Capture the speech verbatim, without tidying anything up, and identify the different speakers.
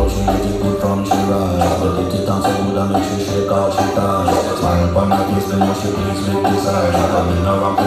Speaker 1: out, she get it good from she rise. But the titan so good and make she shake out she ties. Smile upon her face, then she please with this eyes. She coming around